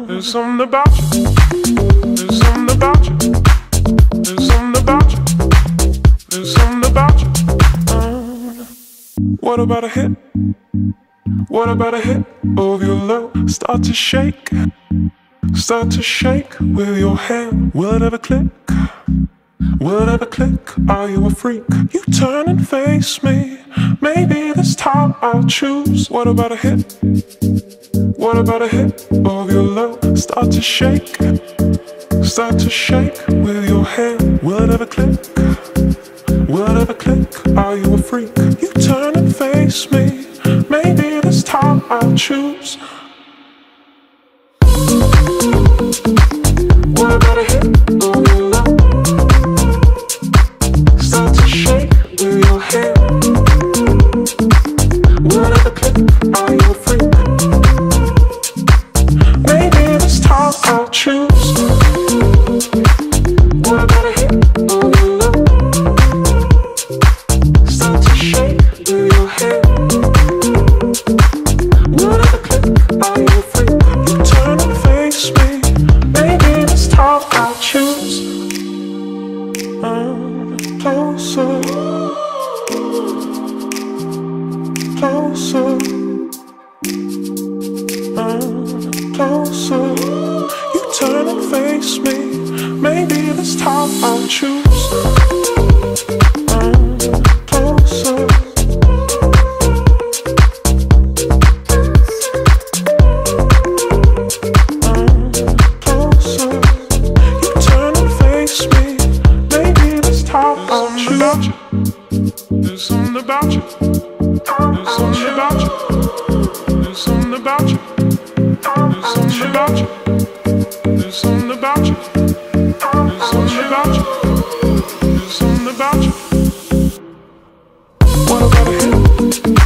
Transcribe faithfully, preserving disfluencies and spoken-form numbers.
There's something about you. There's something about you. There's something about you. There's something about you. Uh, what about a hit? What about a hit of your love? Start to shake. Start to shake with your hand. Will it ever click? Will it ever click? Are you a freak? You turn and face me. Maybe this time I'll choose. What about a hit? What about a hit of your love? Start to shake. Start to shake with your hand. Will it ever click? Will it ever click? Are you a freak? You turn and face me. Maybe this time I'll choose. What about a hit of your love? Start to shake with your hand. Will it ever click? Are you a freak? Maybe this time I'll choose. What about a hit of your love? Start to shake with your hand. Will it ever click? Are you a freak? You turn and face me. Maybe this time I'll choose. I'm closer, closer. I'm closer. You turn and face me. Maybe this time I'll choose. I'm closer. I'm closer. You turn and face me. Maybe this time I'll choose. There's something about you. There's something about you. There's something about you. There's something about you. There's something about you. There's something about you. There's something about you. What about a hit?